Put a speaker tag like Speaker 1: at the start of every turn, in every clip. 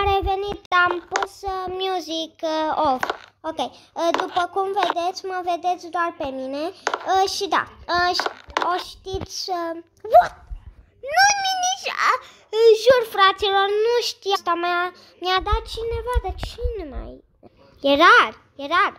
Speaker 1: revenit, am pus music off. Ok, după cum vedeți, mă vedeți doar pe mine. Și da, o știți... What? Nu-mi nici... Jur, fraților, nu știu. Asta mi-a dat cineva, dar cine mai... E rar.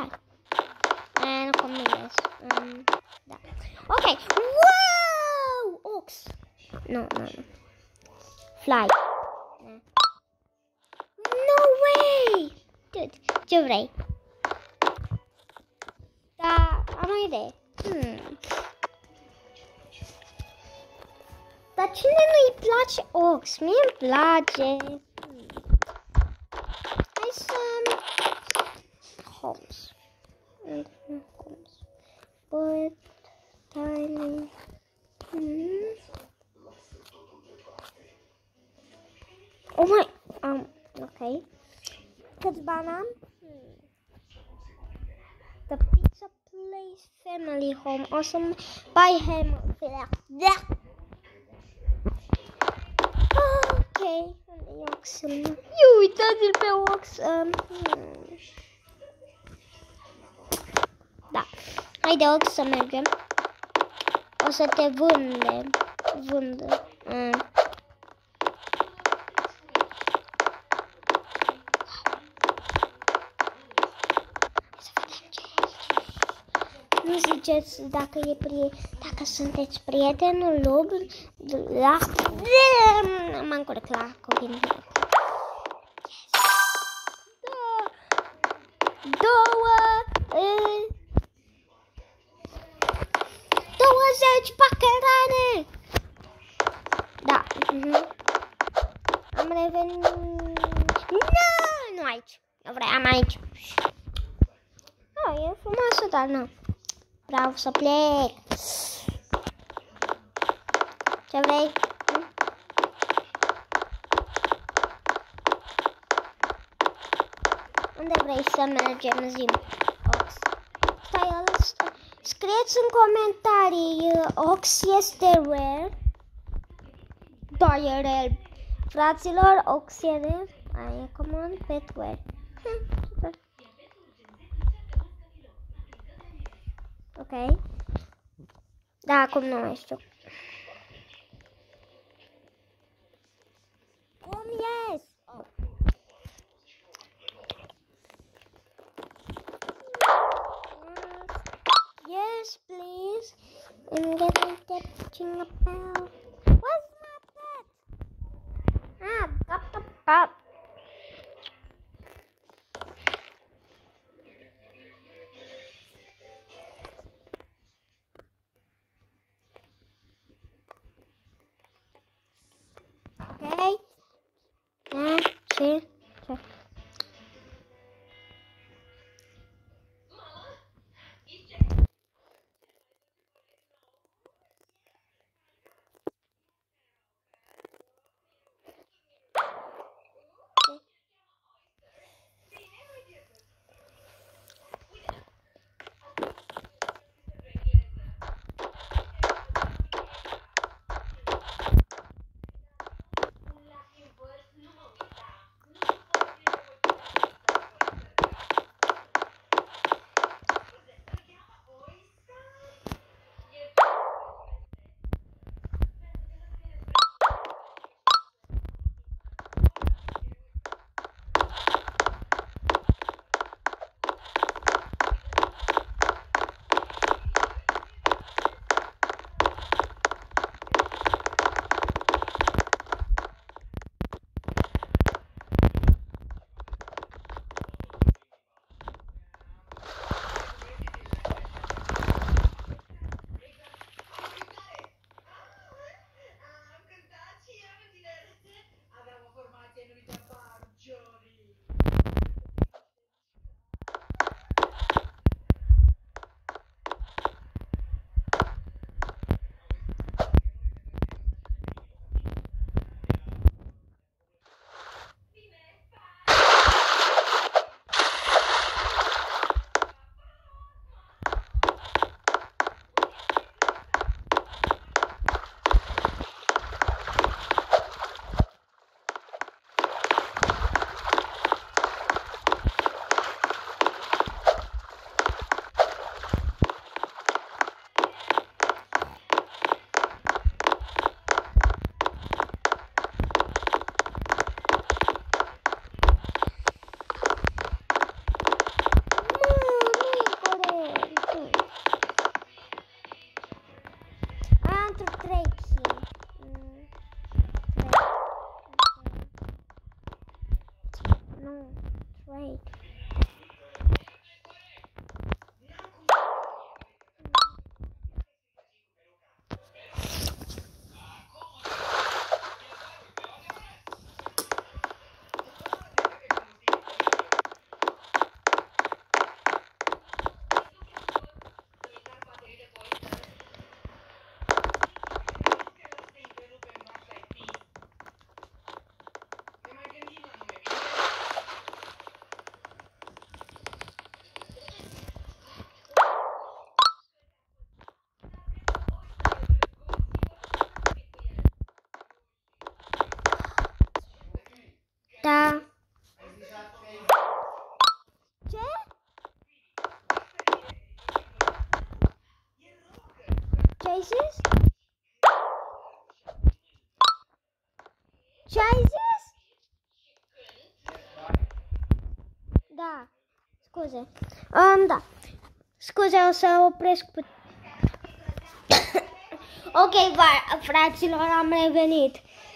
Speaker 1: Nu combinez. Da. Ok. Wow! Ox. Nu. Fly. No way! Dude, ce vrei? Da, am o idee. Dar cine nu-i place ox? Mie-mi place. Hai să... Homes. But... Tiny... Oh my... ok. Câți bani am? The Pizza Place Family Home. O să buy him. Ok. Unde e oxul? Uitați-l pe ox. Da. Haide, ox, să mergem. O să te vând. Nu ziceți dacă sunteți prietenul lui. M-am încurcat la cuvinte. Două 20 pacărane. Da. Am revenit. Nu aici. Eu vreau aici. E frumoasă, dar nu. Vreau să plec. Ce vrei? Unde vrei să mergem, zi-mi? Ox. Stai. Scrieți în comentarii, ox este rare? Da, e rare. Fraților, ox e rare? E common, pet rare. Super. Ok. Da, acum nu mai știu. Cum ies? Oh. Yes, please. I'm getting touching a bell. What's my pet? Got the pet. Okay. See. Nu, trade. Da. Ce? Ce-ai zis? Ce-ai zis? Da. Scuze. Da. Scuze, o să opresc Ok, fraților, am revenit.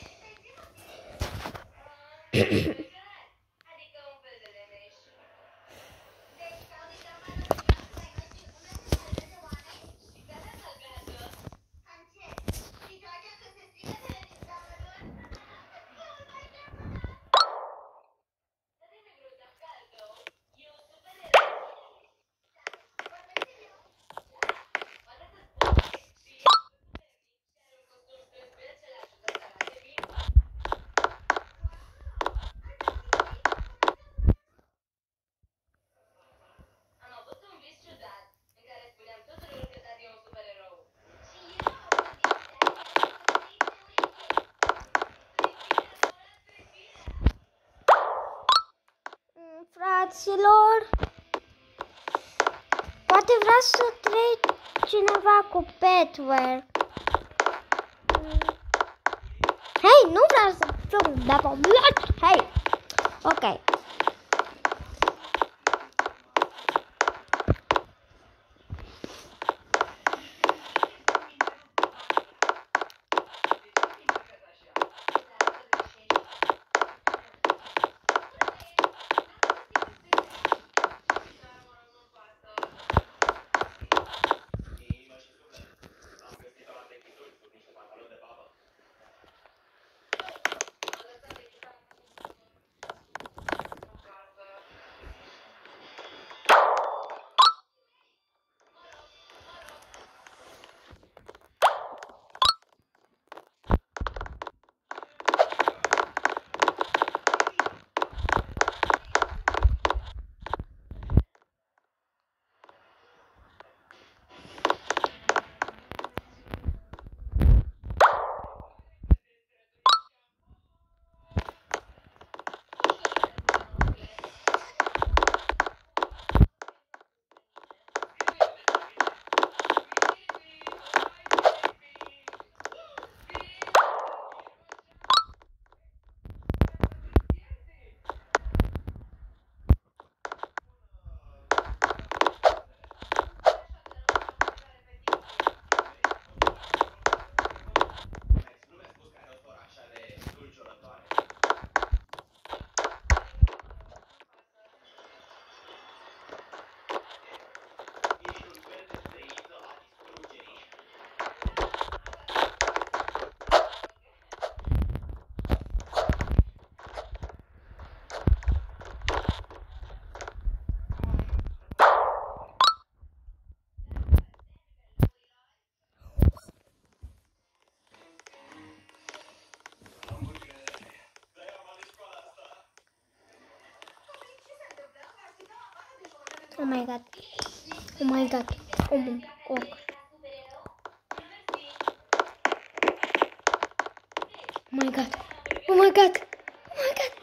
Speaker 1: Fraților, poate vrea să trec cineva cu Petware. Hei, nu vreau să fiu de Hei, ok. Oh my god. Oh my god. Oh my god. Oh my god. Oh my god. Oh my god.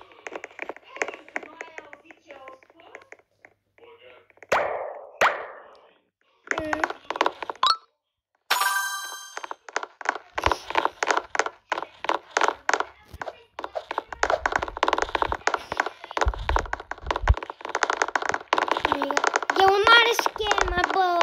Speaker 1: E o mare schemă, bă!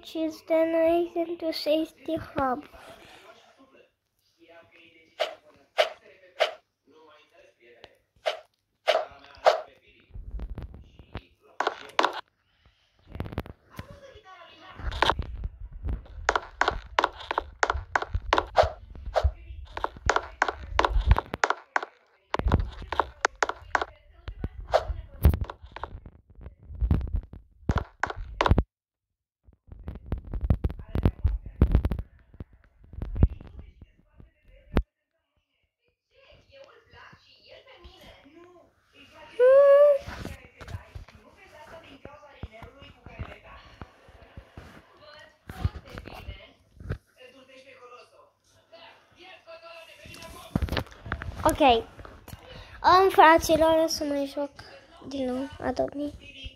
Speaker 1: which is then taken to safety hub. Ok. Fraților, o să mai joc din nou a dormi.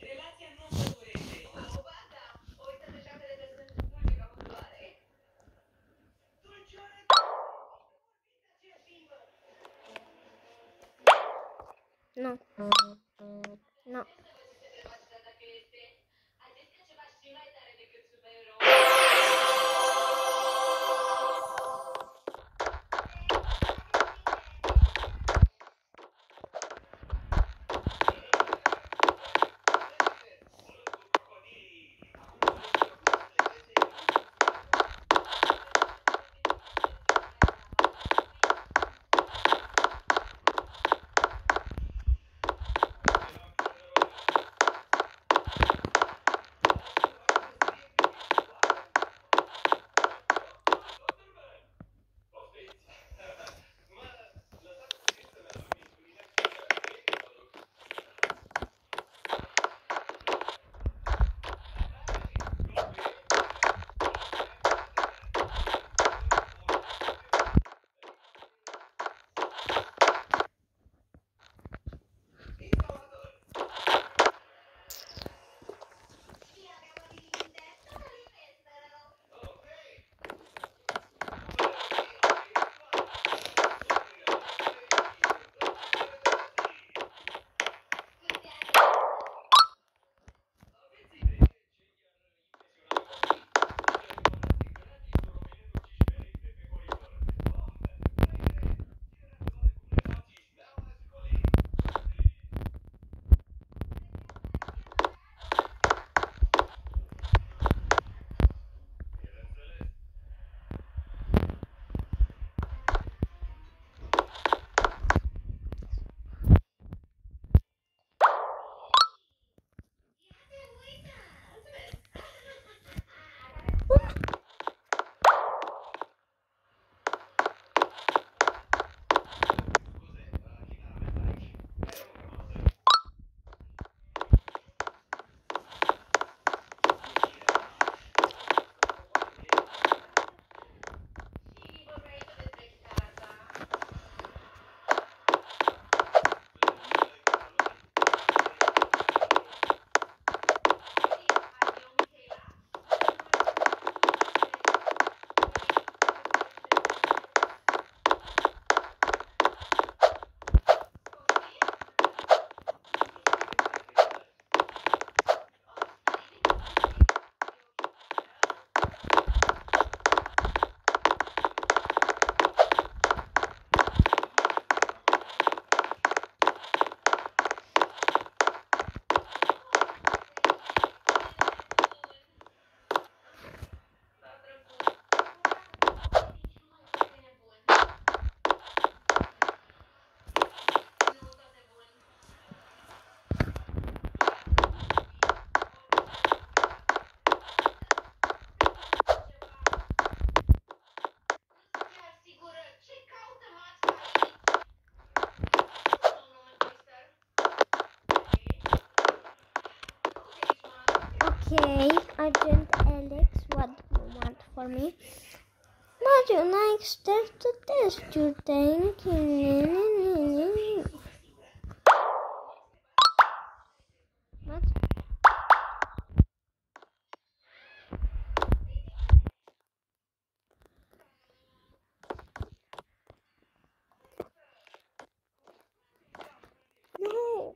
Speaker 1: Nu. Nu. Okay, Agent Alex, what do you want for me? But you like stuff to test, you think? What? No.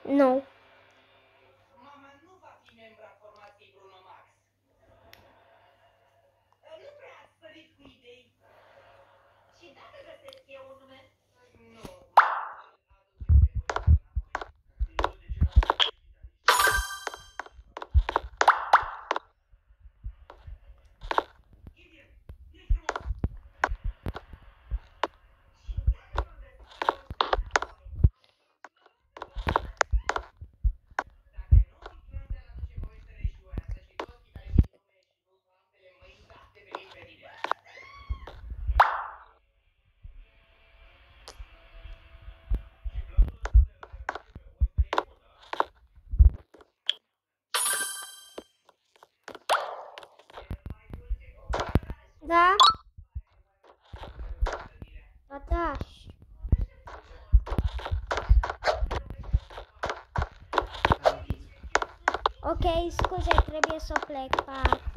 Speaker 1: Nu.
Speaker 2: Mama nu va fi membra formației Bruno Max. Nu prea ați sărit cu idei. Și dacă găsesc eu un nume? Nu.
Speaker 1: Da? Ataș. Ok, scuze, trebuie să plec, pa.